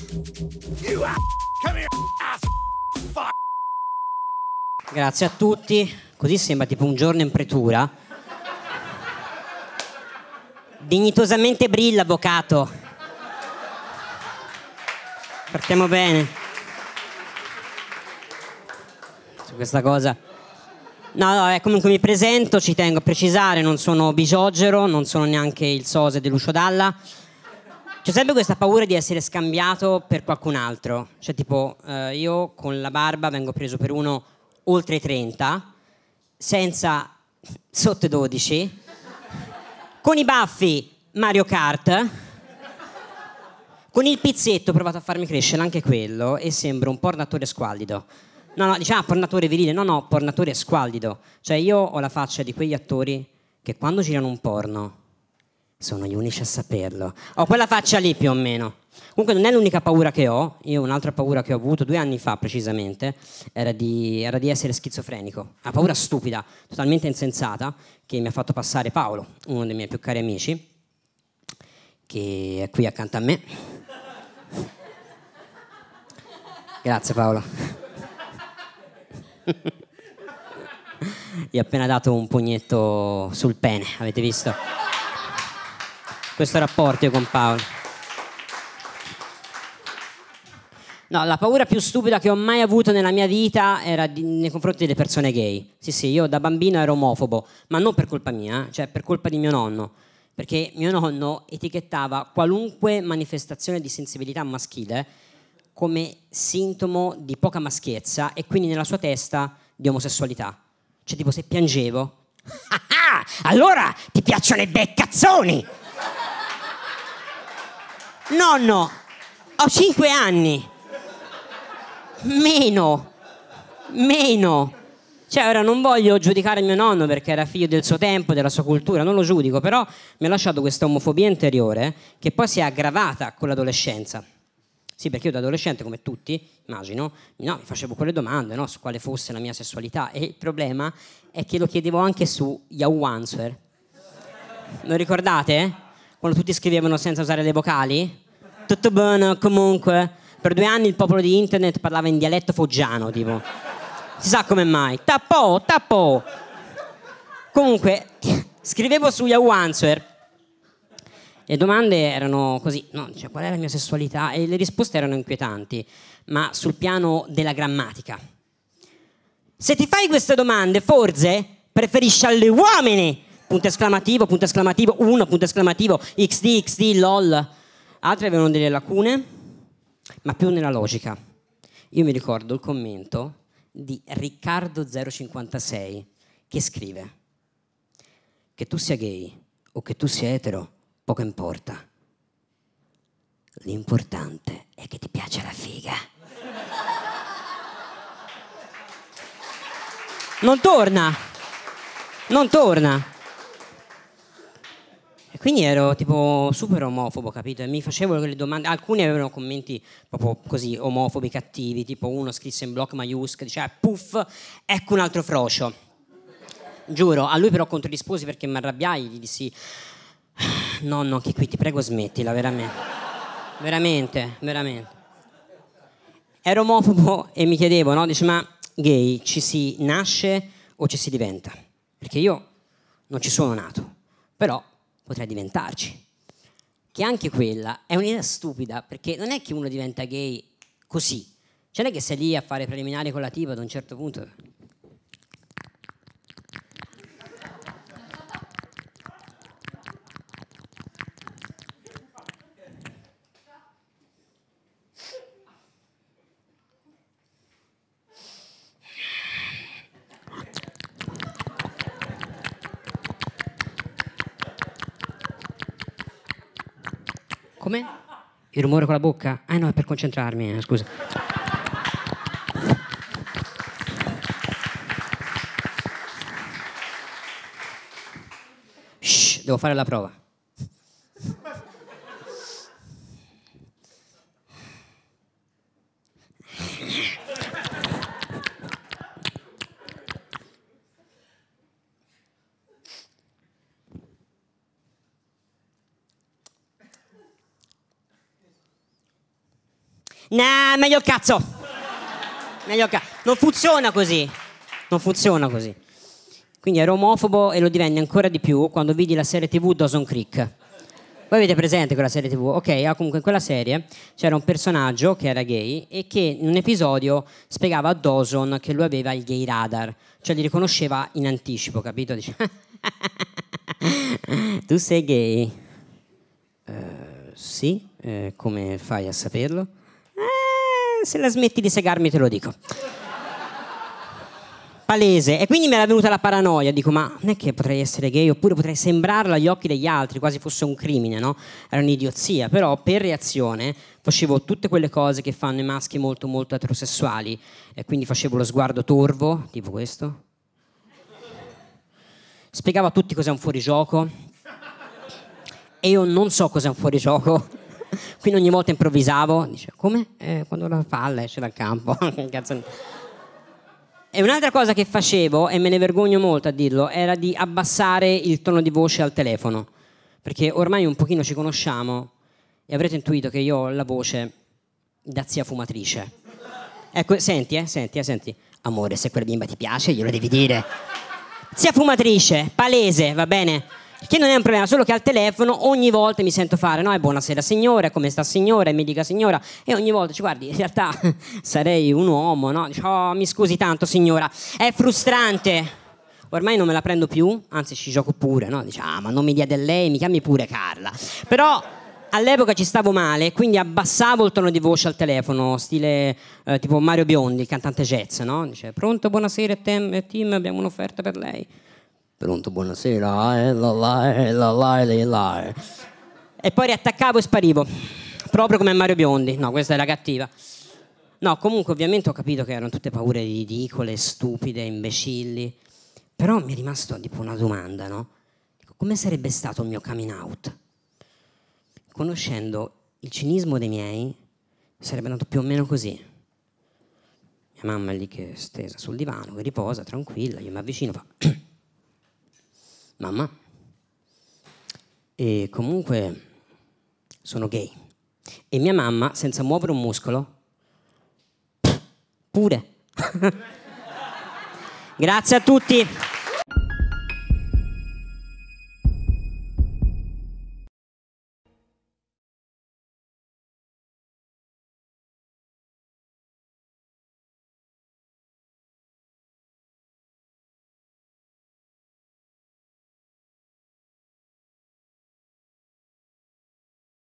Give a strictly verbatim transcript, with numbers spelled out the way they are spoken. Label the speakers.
Speaker 1: Grazie a tutti. Così sembra tipo un giorno in pretura. Dignitosamente brilla, avvocato. Partiamo bene. Su questa cosa. No, no, eh, comunque mi presento, ci tengo a precisare, non sono Bigiogero, non sono neanche il Sose di Lucio Dalla. C'è sempre questa paura di essere scambiato per qualcun altro. Cioè tipo, eh, io con la barba vengo preso per uno oltre i trenta, senza sotto i dodici, con i baffi Mario Kart, con il pizzetto ho provato a farmi crescere anche quello e sembro un pornatore squallido. No, no, diciamo pornatore virile, no, no, pornatore squallido. Cioè io ho la faccia di quegli attori che quando girano un porno sono gli unici a saperlo. Ho quella faccia lì più o meno. Comunque non è l'unica paura che ho. Io un'altra paura che ho avuto due anni fa precisamente era di, era di essere schizofrenico. Una paura stupida, totalmente insensata, che mi ha fatto passare Paolo, uno dei miei più cari amici, che è qui accanto a me. Grazie Paolo. Gli ho appena dato un pugnetto sul pene, avete visto? Questo rapporto io con Paolo. No, la paura più stupida che ho mai avuto nella mia vita era di, nei confronti delle persone gay. Sì, sì, io da bambino ero omofobo, ma non per colpa mia, cioè per colpa di mio nonno. Perché mio nonno etichettava qualunque manifestazione di sensibilità maschile come sintomo di poca maschiezza e quindi nella sua testa di omosessualità. Cioè tipo se piangevo, ah, ah, allora ti piacciono i beccazzoni! Nonno, ho cinque anni. Meno. Meno. Cioè ora non voglio giudicare mio nonno perché era figlio del suo tempo, della sua cultura, non lo giudico, però mi ha lasciato questa omofobia interiore che poi si è aggravata con l'adolescenza. Sì, perché io da adolescente, come tutti, immagino, no, mi facevo quelle domande, no, su quale fosse la mia sessualità e il problema è che lo chiedevo anche su Yahoo Answer. Lo ricordate? Quando tutti scrivevano senza usare le vocali? Tutto bene, comunque. Per due anni il popolo di internet parlava in dialetto foggiano, tipo. Si sa come mai. Tappo, tappo. Comunque, scrivevo su Yahoo Answer. Le domande erano così, no, cioè, qual è la mia sessualità? E le risposte erano inquietanti, ma sul piano della grammatica. Se ti fai queste domande, forse preferisci agli uomini! Punto esclamativo, punto esclamativo, uno, punto esclamativo, xd, xd, lol. Altre avevano delle lacune, ma più nella logica. Io mi ricordo il commento di Riccardo zero cinquantasei che scrive: che tu sia gay o che tu sia etero, poco importa. L'importante è che ti piace la figa. Non torna. Non torna. E quindi ero tipo super omofobo, capito? E mi facevo quelle domande. Alcuni avevano commenti proprio così omofobi, cattivi. Tipo uno scrisse in block maiuscolo, diceva puff, ecco un altro frocio. Giuro, a lui però controrisposi perché mi arrabbiai, gli dissi nonno, che qui ti prego smettila, veramente. Veramente, veramente. Ero omofobo e mi chiedevo, no? Dice, ma gay ci si nasce o ci si diventa? Perché io non ci sono nato, però potrei diventarci. Che anche quella è un'idea stupida, perché non è che uno diventa gay così. Cioè non è che sei lì a fare preliminari con la tipa ad un certo punto. Come? Il rumore con la bocca? Ah no, è per concentrarmi, eh, scusa. Shh, devo fare la prova. Nah, meglio il cazzo. Meglio il cazzo. Non funziona così. Non funziona così. Quindi ero omofobo e lo divenni ancora di più quando vidi la serie tivù Dawson Creek. Voi avete presente quella serie tivù? Ok, ah, comunque in quella serie c'era un personaggio che era gay e che in un episodio spiegava a Dawson che lui aveva il gay radar, cioè li riconosceva in anticipo, capito? Dice, tu sei gay? Uh, sì, eh, come fai a saperlo? Eh, se la smetti di segarmi te lo dico. Palese. E quindi mi era venuta la paranoia, dico ma non è che potrei essere gay oppure potrei sembrarlo agli occhi degli altri, quasi fosse un crimine, no? Era un'idiozia, però per reazione facevo tutte quelle cose che fanno i maschi molto molto eterosessuali e quindi facevo lo sguardo torvo, tipo questo. Spiegavo a tutti cos'è un fuorigioco e io non so cos'è un fuorigioco, quindi ogni volta improvvisavo, dice come? Eh, quando la palla esce dal campo. Cazzo. E un'altra cosa che facevo, e me ne vergogno molto a dirlo, era di abbassare il tono di voce al telefono, perché ormai un pochino ci conosciamo e avrete intuito che io ho la voce da zia fumatrice. Ecco, senti, eh, senti, eh, senti. Amore, se quella bimba ti piace, glielo devi dire. Zia fumatrice, palese, va bene? Che non è un problema, solo che al telefono ogni volta mi sento fare, no, è buonasera signora, come sta signora, e mi dica signora, e ogni volta, cioè, guardi, in realtà sarei un uomo, no? Dice, oh, mi scusi tanto signora, è frustrante. Ormai non me la prendo più, anzi ci gioco pure, no? Dice, ah, ma non mi dia del lei, mi chiami pure Carla. Però all'epoca ci stavo male, quindi abbassavo il tono di voce al telefono, stile eh, tipo Mario Biondi, il cantante jazz, no? Dice, pronto, buonasera, Tim, Tim abbiamo un'offerta per lei. Pronto, buonasera, eh, la, la, eh, la, la, la, la. E poi riattaccavo e sparivo, proprio come Mario Biondi. No, questa era cattiva. No, comunque ovviamente ho capito che erano tutte paure ridicole, stupide, imbecilli. Però mi è rimasto tipo una domanda, no? Come sarebbe stato il mio coming out? Conoscendo il cinismo dei miei, sarebbe andato più o meno così. Mia mamma è lì che è stesa sul divano, che riposa, tranquilla, io mi avvicino, fa... Mamma, e comunque sono gay. E mia mamma, senza muovere un muscolo, pure. Grazie a tutti.